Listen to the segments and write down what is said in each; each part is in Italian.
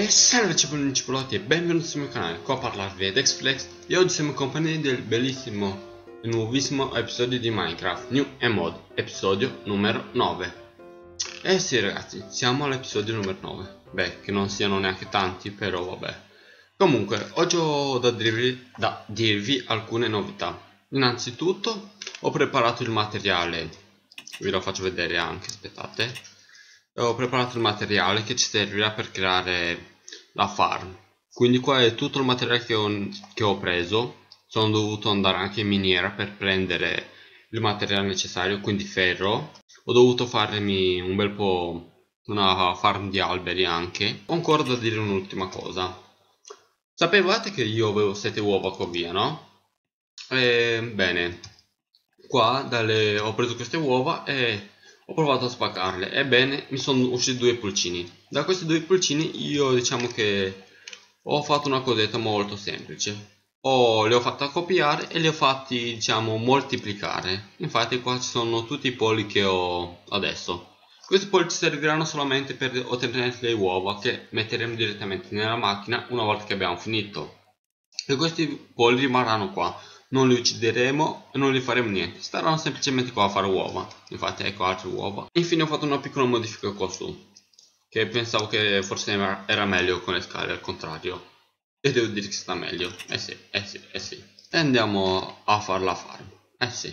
Salve cipollini e benvenuti sul mio canale, qua a parlarvi ad Xflex e oggi siamo in compagnia del bellissimo e nuovissimo episodio di Minecraft New and Mod, episodio numero 9. Eh sì ragazzi, siamo all'episodio numero 9, beh che non siano neanche tanti però vabbè. Comunque, oggi ho da dirvi alcune novità. Innanzitutto ho preparato il materiale, vi lo faccio vedere anche, aspettate. Ho preparato il materiale che ci servirà per creare la farm. Quindi qua è tutto il materiale che ho preso. Sono dovuto andare anche in miniera per prendere il materiale necessario, quindi ferro. Ho dovuto farmi un bel po' una farm di alberi anche. Ho ancora da dire un'ultima cosa. Sapevate che io avevo 7 uova qua via, no? Bene, qua ho preso queste uova e ho provato a spaccarle. Ebbene, mi sono usciti due pulcini. Da questi due pulcini io diciamo che ho fatto una cosetta molto semplice. Li ho fatti copiare e li ho fatti, diciamo, moltiplicare. Infatti qua ci sono tutti i polli che ho adesso. Questi polli ci serviranno solamente per ottenere le uova che metteremo direttamente nella macchina una volta che abbiamo finito. E questi polli rimarranno qua. Non li uccideremo e non li faremo niente, staranno semplicemente qua a fare uova. Infatti ecco altre uova. Infine ho fatto una piccola modifica qua su, che pensavo che forse era meglio con le scale, al contrario, e devo dire che sta meglio. Eh sì. E andiamo a fare la farm. Eh sì.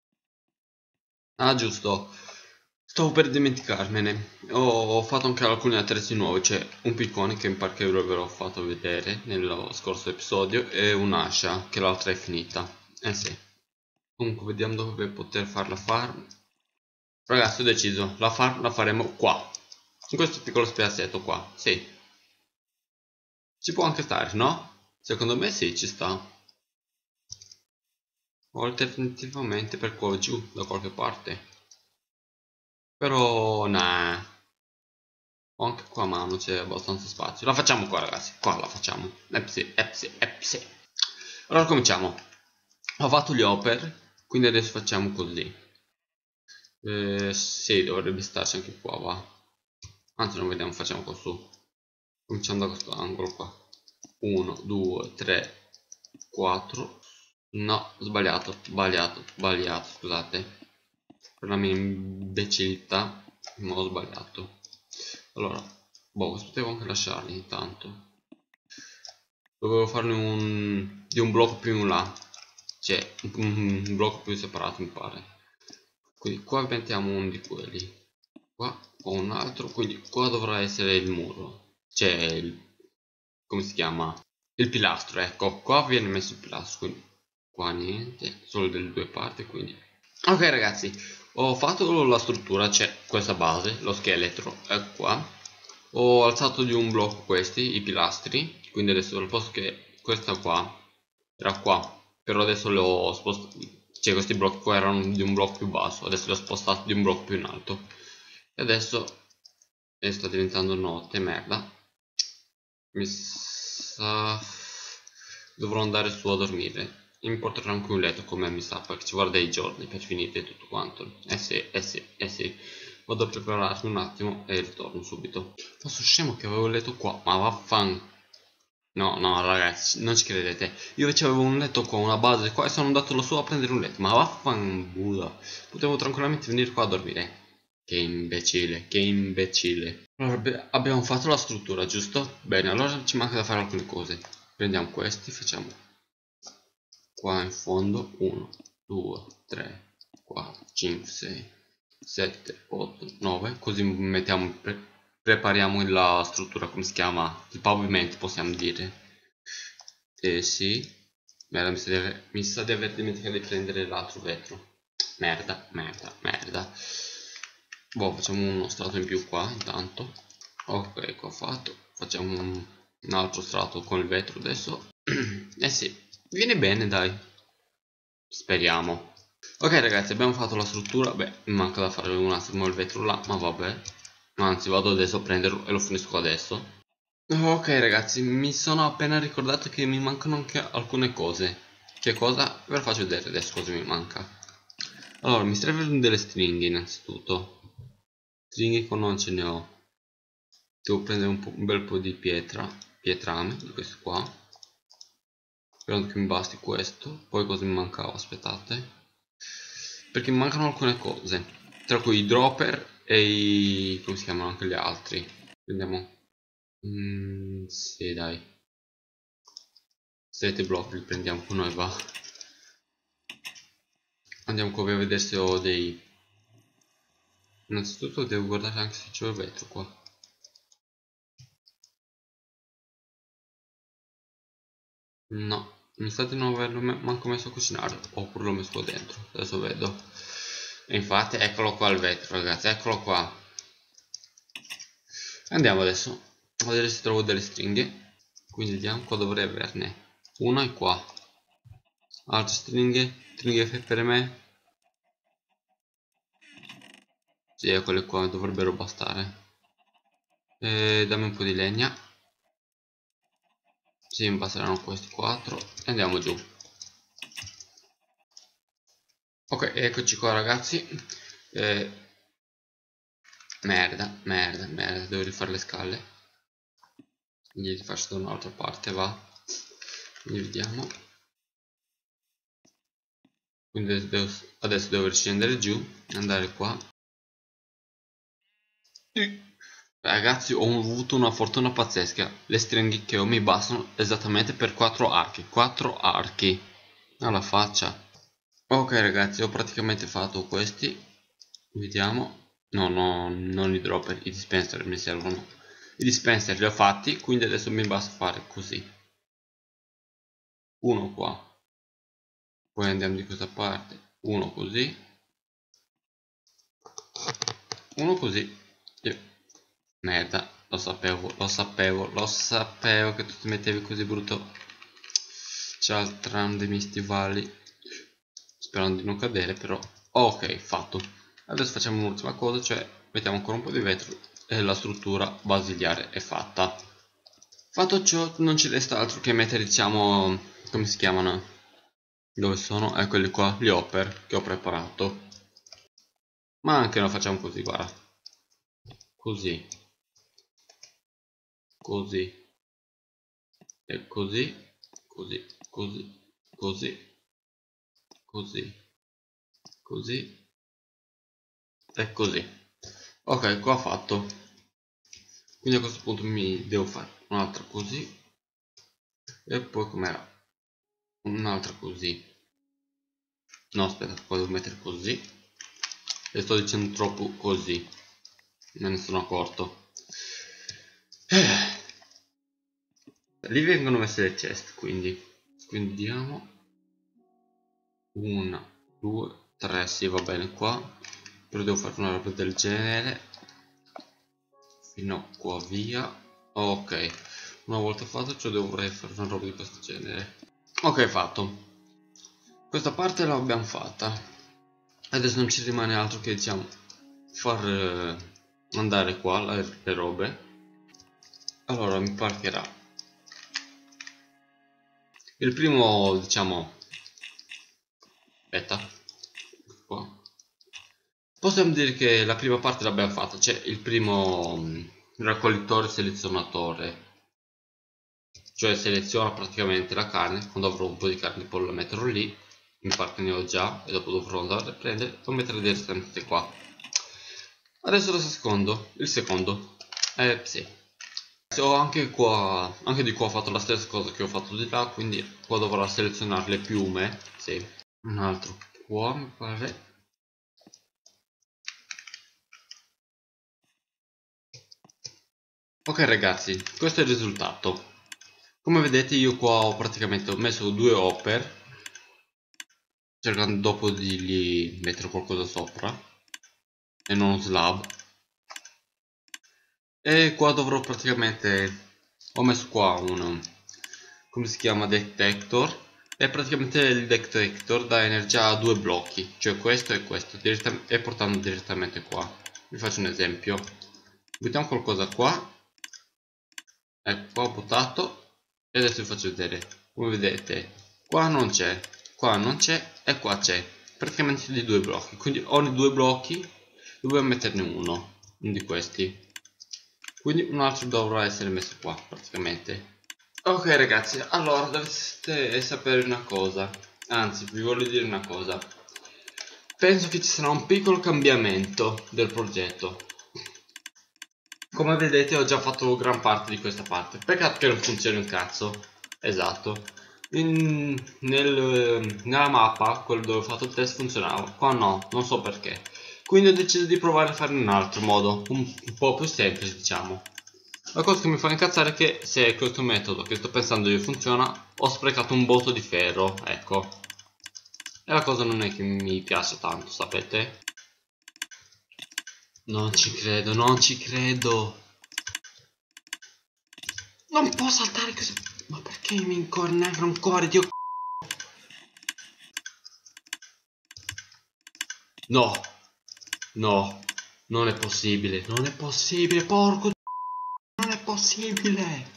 Ah giusto, stavo per dimenticarmene. Ho fatto anche alcuni attrezzi nuovi. C'è un piccone che in qualche ve l'ho fatto vedere nello scorso episodio e un'ascia che l'altra è finita. Eh sì. Comunque vediamo dove poter fare la farm. Ragazzi ho deciso, la farm la faremo qua, in questo piccolo spiazzetto qua. Sì, ci può anche stare, no? Secondo me sì, ci sta. O alternativamente per qua giù da qualche parte. Però nah, o anche qua ma non c'è abbastanza spazio. La facciamo qua ragazzi, qua la facciamo. Epsi. Allora cominciamo. Ho fatto gli hopper, quindi adesso facciamo così. Sì, dovrebbe starci anche qua, va. Anzi non vediamo, facciamo qua su. Cominciando da questo angolo qua. 1, 2, 3, 4. No, sbagliato, scusate. Per la mia imbecillità ho sbagliato. Allora, boh, potevo anche lasciarli intanto. Dovevo farne di un blocco più in là. Cioè, un blocco più separato mi pare. Quindi qua mettiamo uno di quelli. Qua ho un altro, quindi qua dovrà essere il muro. Cioè, come si chiama? Il pilastro, ecco. Qua viene messo il pilastro, quindi qua niente, solo delle due parti, quindi. Ok ragazzi, ho fatto la struttura, c'è questa base, lo scheletro, ecco qua. Ho alzato di un blocco questi, i pilastri, quindi adesso al posto che questa qua era qua, però adesso le ho spostati, cioè questi blocchi qua erano di un blocco più basso, adesso li ho spostati di un blocco più in alto. E adesso sta diventando notte, merda. Mi sa dovrò andare su a dormire. Mi porterò anche un letto come mi sa, perché ci vorrà dei giorni per finire tutto quanto. Eh sì. Vado a prepararmi un attimo e ritorno subito. Ma sono scemo che avevo il letto qua, ma vaffan. No ragazzi, non ci credete. Io invece avevo un letto qua, una base qua e sono andato là su a prendere un letto. Ma vaffan Buddha. Potevo tranquillamente venire qua a dormire. Che imbecille, che imbecille. Allora, abbiamo fatto la struttura, giusto? Bene, allora ci manca da fare alcune cose. Prendiamo questi, facciamo qua in fondo 1, 2, 3, 4, 5, 6, 7, 8, 9. Così mettiamo, prepariamo la struttura, come si chiama? Il pavimento, possiamo dire. Sì. Merda, mi sa di aver dimenticato di prendere l'altro vetro. Merda. Boh, facciamo uno strato in più qua intanto. Ok, qua fatto. Facciamo un altro strato con il vetro adesso. Eh sì, viene bene dai. Speriamo. Ok ragazzi, abbiamo fatto la struttura. Beh, mi manca da fare un attimo il vetro là, ma vabbè. Anzi, vado adesso a prenderlo e lo finisco adesso. Ok ragazzi, mi sono appena ricordato che mi mancano anche alcune cose. Che cosa? Ve lo faccio vedere adesso cosa mi manca. Allora, mi servono delle stringhe innanzitutto. Stringhe qua non ce ne ho. devo prendere un bel po' di pietrame di questo qua, sperando che mi basti questo. Poi cosa mi mancava? Aspettate, perché mi mancano alcune cose, tra cui i dropper e i... come si chiamano anche gli altri. Prendiamo... sì, dai, 7 blocchi li prendiamo con noi, va. Andiamo qua a vedere se ho dei... Innanzitutto devo guardare anche se c'è il vetro qua. No, mi sa di non averlo manco messo a cucinare, oppure l'ho messo qua dentro, adesso vedo. E infatti eccolo qua il vetro, ragazzi, eccolo qua. Andiamo adesso a vedere se trovo delle stringhe. Quindi vediamo, qua dovrei averne una è qua. Altre stringhe per me. Sì, quelle qua dovrebbero bastare. Dammi un po' di legna. Sì, mi basteranno questi 4 e andiamo giù. Ok, eccoci qua ragazzi. Merda, devo rifare le scale. Quindi li faccio da un'altra parte, va. Quindi vediamo. Quindi adesso devo riscendere giù, andare qua. Ragazzi, ho avuto una fortuna pazzesca. Le stringhe che ho mi bastano esattamente per 4 archi. 4 archi alla faccia. Ok ragazzi, ho praticamente fatto questi. Vediamo. No, non i dropper, i dispenser mi servono. I dispenser li ho fatti, quindi adesso mi basta fare così. Uno qua. Poi andiamo di questa parte. Uno così. Uno così. Merda, lo sapevo che tu ti mettevi così brutto. Cialtran dei miei stivali. Sperando di non cadere, però. Ok, fatto. Adesso facciamo un'ultima cosa, cioè mettiamo ancora un po' di vetro e la struttura basiliare è fatta. Fatto ciò, non ci resta altro che mettere, diciamo, come si chiamano? Dove sono? Quelli qua, gli hopper che ho preparato. Ma anche lo facciamo così, guarda. Così. Così. E così. Così. Così. Così. Così. Così. E così. Ok, qua fatto. Quindi a questo punto mi devo fare un'altra così. E poi com'era? Un'altra così. No, aspetta, qua devo mettere così. E sto dicendo troppo così. Me ne sono accorto. Lì vengono messe le chest, quindi diamo 1, 2, 3, sì va bene qua. Però devo fare una roba del genere fino a qua via. Ok, una volta fatto ciò dovrei fare una roba di questo genere. Ok, fatto. Questa parte l'abbiamo fatta. Adesso non ci rimane altro che, diciamo, far andare qua le robe. Allora mi parcherà il primo, diciamo, aspetta qua. Possiamo dire che la prima parte l'abbiamo fatta, cioè il primo raccoglitore selezionatore, cioè seleziona praticamente la carne. Quando avrò un po' di carne poi la metterò lì, mi pare che ne ho già, e dopo dovrò andare a prendere e mettere direttamente qua. Adesso il secondo, sì. Ho anche qua, anche di qua ho fatto la stessa cosa che ho fatto di là, quindi qua dovrò selezionare le piume, sì. Un altro qua mi pare. Ok ragazzi, questo è il risultato. Come vedete io qua ho praticamente messo 2 hopper, cercando dopo di gli mettere qualcosa sopra e non un slab. E qua dovrò praticamente, ho messo qua un, come si chiama, detector, e praticamente il detector dà energia a 2 blocchi, cioè questo e questo, e portando direttamente qua. Vi faccio un esempio, buttiamo qualcosa qua. Ecco, qua ho buttato e adesso vi faccio vedere. Come vedete, qua non c'è e qua c'è. Praticamente di 2 blocchi. Quindi ogni 2 blocchi dobbiamo metterne uno di questi. quindi un altro dovrà essere messo qua praticamente. Ok ragazzi, allora dovreste sapere una cosa, anzi vi voglio dire una cosa. Penso che ci sarà un piccolo cambiamento del progetto. Come vedete ho già fatto gran parte di questa parte. Peccato che non funzioni un cazzo. Esatto. Nella mappa, quello dove ho fatto il test, funzionava. Qua no, non so perché. Quindi ho deciso di provare a fare in un altro modo, un po' più semplice diciamo. La cosa che mi fa incazzare è che se questo metodo che sto pensando io funziona, ho sprecato un botto di ferro, ecco. E la cosa non è che mi piace tanto, sapete? Non ci credo, non ci credo. Non posso saltare così. Ma perché mi incornecchia un cuore, Dio? No, no, non è possibile, non è possibile, porco. Non è possibile.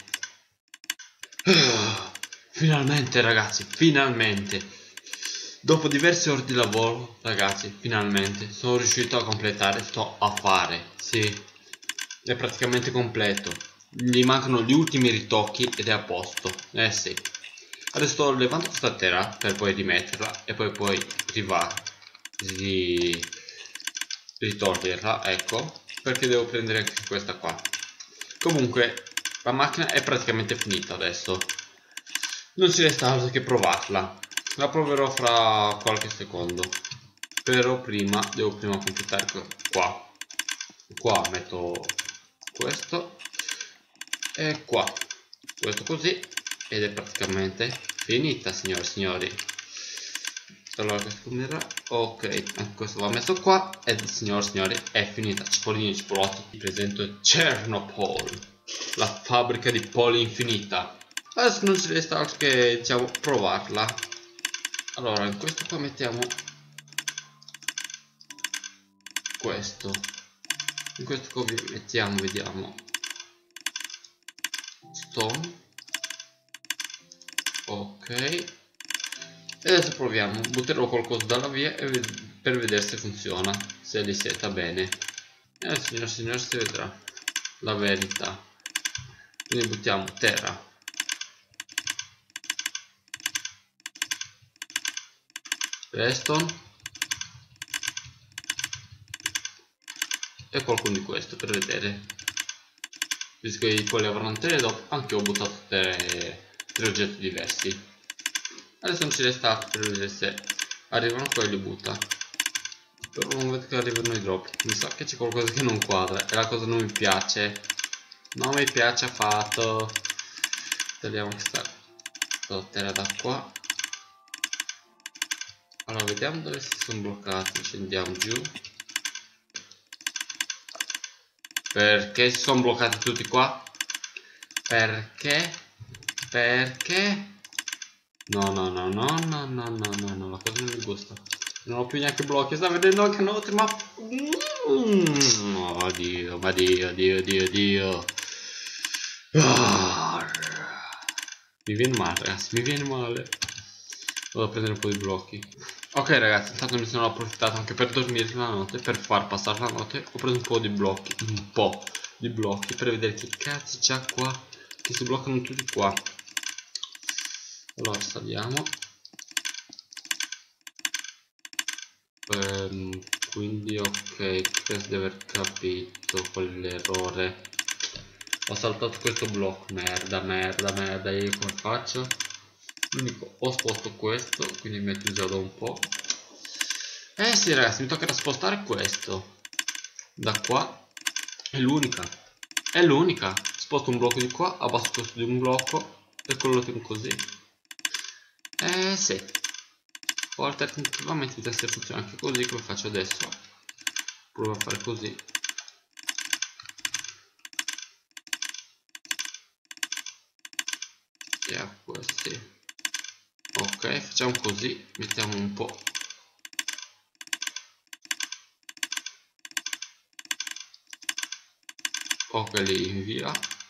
Finalmente ragazzi, finalmente. Dopo diverse ore di lavoro, ragazzi, finalmente sono riuscito a completare sto affare. Sì, è praticamente completo. Gli mancano gli ultimi ritocchi ed è a posto. Eh sì. Adesso sto levando questa terra per poi rimetterla e poi ri, ritoglierla, ecco, perché devo prendere anche questa qua. Comunque, la macchina è praticamente finita adesso. Non ci resta altro che provarla. La proverò fra qualche secondo. Però devo prima completare qua. Qua metto questo e qua questo così ed è praticamente finita, signore e signori. Allora questo combierà, ok, anche questo va messo qua ed signore e signori è finita. Cipollini e cipolotti, vi presento Chernobyl, la fabbrica di poli infinita. Adesso non ci resta altro che diciamo provarla. Allora in questo qua mettiamo questo, in questo qua mettiamo, vediamo, stone, ok, e adesso proviamo, butterò qualcosa dalla via per vedere se funziona, se li seta bene. E signor signore si vedrà la verità. Quindi buttiamo terra, redstone e qualcuno di questo per vedere, visto che i polli avranno tre, dopo anche ho buttato tre oggetti diversi. Adesso non ci resta altro per vedere se arrivano qua e li butta. Però non vedo che arrivano i drop. Mi sa che c'è qualcosa che non quadra e la cosa non mi piace. Non mi piace affatto. Togliamo questa terra da qua. Allora vediamo dove si sono bloccati. Scendiamo giù. Perché si sono bloccati tutti qua? Perché? Perché? No, no, no, no, no, no, no, no, no, la cosa non mi gusta. Non ho più neanche blocchi, sta vedendo anche note, ma... Oh, Dio, ma Dio, Dio, Dio, Dio. Ah, mi viene male, ragazzi, mi viene male. Vado a prendere un po' di blocchi. Ok, ragazzi, intanto mi sono approfittato anche per dormire la notte, per far passare la notte. Ho preso un po' di blocchi, un po' di blocchi, per vedere che cazzo c'ha qua, che si bloccano tutti qua. Allora, saliamo. Quindi ok, penso di aver capito qual è l'errore. Ho saltato questo blocco, merda, merda, merda, io come faccio? L'unico, ho sposto questo, quindi metto già da un po'. Eh sì ragazzi, mi toccherà spostare questo da qua, è l'unica, è l'unica. Sposto un blocco di qua, abbasso questo di un blocco e quello lo tengo così. Eh sì. O alternativamente il tester funziona anche così come faccio adesso. Provo a fare così. E a questi. Ok, facciamo così, mettiamo un po'. Ok, li invia.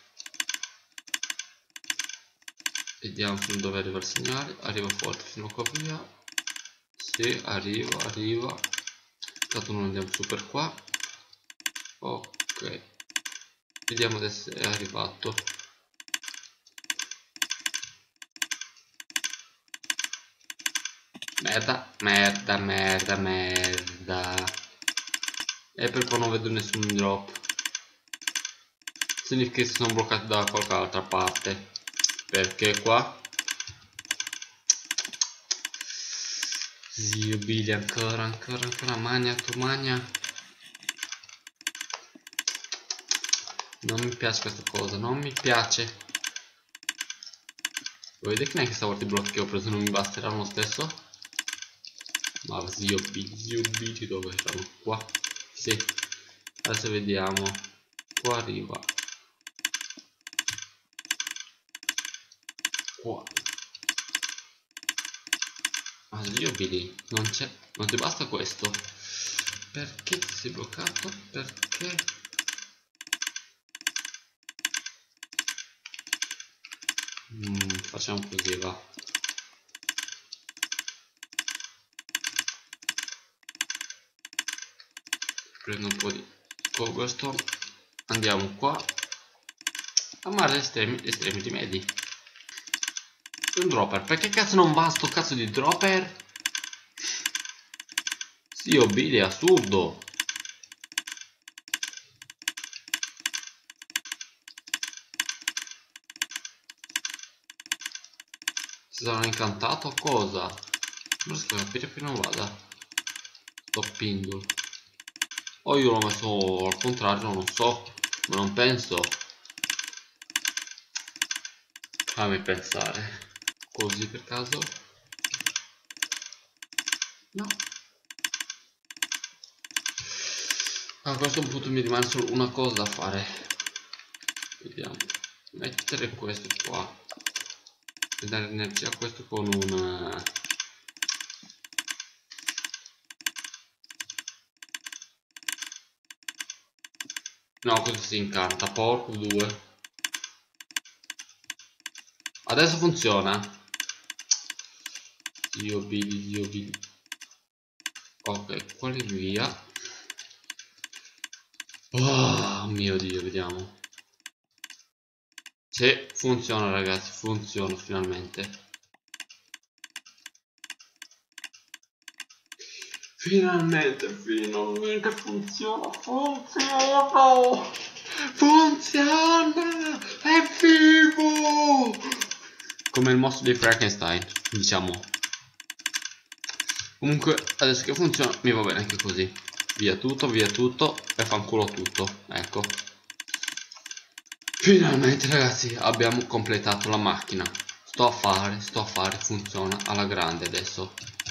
Vediamo fin dove arriva il segnale. Arriva forte fino a qua via. Sì, arriva, arriva. Intanto non andiamo su per qua. Ok. Vediamo adesso è arrivato. Merda, merda, merda, merda. E per poi non vedo nessun drop. Significa che si sono bloccati da qualche altra parte. Perché qua? Zio Billy, ancora, magna, tu magna. Non mi piace questa cosa, non mi piace. Vedete che neanche stavolta i blocchi che ho preso non mi basteranno lo stesso? Ma zio Billy dove erano? Qua? Sì. Adesso vediamo. Qua arriva. Qua. Ma zio Billy, non c'è. Non ti basta questo? Perché ti sei bloccato? Perché? Facciamo così, va. Prendo un po' di cobblestone. Andiamo qua. A mare estremi medi. Un dropper. Perché cazzo non va sto cazzo di dropper? Sì, Billy, è assurdo. Si sarà incantato o cosa? Non riesco a capire che non vada. Top Pindle. O io l'ho messo al contrario, non so. Ma non penso. Fammi pensare. Così per caso? No. A questo punto mi rimane solo una cosa da fare. Vediamo. Mettere questo qua. E dare energia a questo con un... No, questo si incanta. Porco due. Adesso funziona. Zio Billy. Ok, quelli via. Oh mio Dio, vediamo. Sì, funziona ragazzi, funziona finalmente. Finalmente funziona. Funziona! È vivo! Come il mostro di Frankenstein, diciamo. Comunque, adesso che funziona, mi va bene anche così. Via tutto e fanculo tutto. Ecco. Finalmente ragazzi, abbiamo completato la macchina. Sto a fare, funziona alla grande adesso.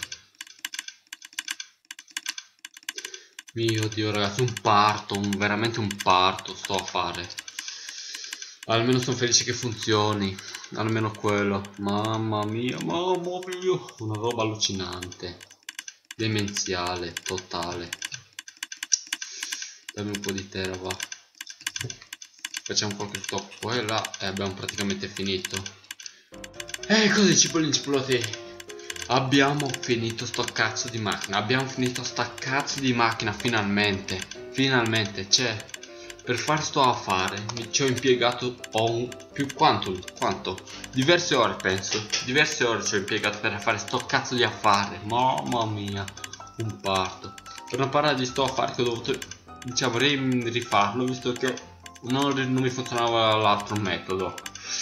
Mio Dio ragazzi, un parto, veramente un parto sto a fare. Almeno sono felice che funzioni. Almeno quello. Mamma mia, una roba allucinante. Demenziale, totale. Dammi un po' di terra, va. Facciamo qualche stop qua e là e abbiamo praticamente finito. E così cipollini. Abbiamo finito sto cazzo di macchina. Abbiamo finito sta cazzo di macchina finalmente. Finalmente, cioè, per fare sto affare ci ho impiegato più quanto? Diverse ore penso. Diverse ore ci ho impiegato per fare sto cazzo di affare. Mamma mia, un parto. Per non parlare di sto affare che ho dovuto, diciamo, rifarlo visto che non mi funzionava l'altro metodo.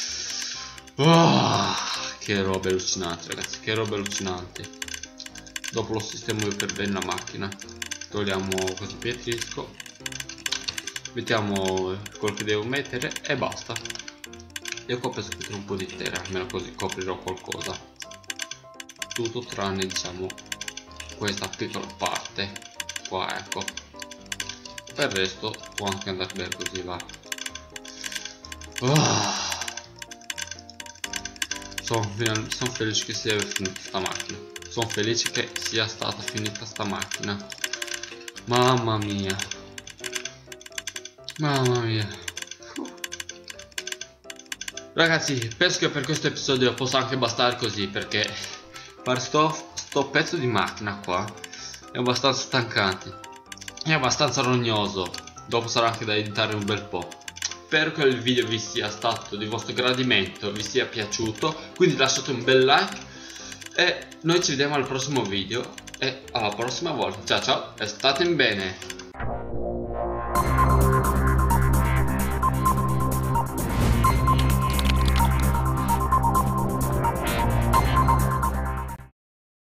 Che roba allucinante ragazzi, che roba allucinante. Dopo lo sistemo io per bene la macchina. Togliamo questo pietrisco, mettiamo quello che devo mettere e basta. Io qua penso che un po' di terra, almeno così coprirò qualcosa. Tutto tranne diciamo questa piccola parte qua, ecco. Per il resto può anche andare bene così, va. Sono felice che sia finita sta macchina. Sono felice che sia stata finita sta macchina. Mamma mia. Mamma mia. Ragazzi, penso che per questo episodio possa anche bastare così, perché fare sto pezzo di macchina qua è abbastanza stancante. È abbastanza rognoso. Dopo sarà anche da editare un bel po'. spero che il video vi sia stato di vostro gradimento, vi sia piaciuto, quindi lasciate un bel like e noi ci vediamo al prossimo video e alla prossima volta. Ciao ciao e state bene.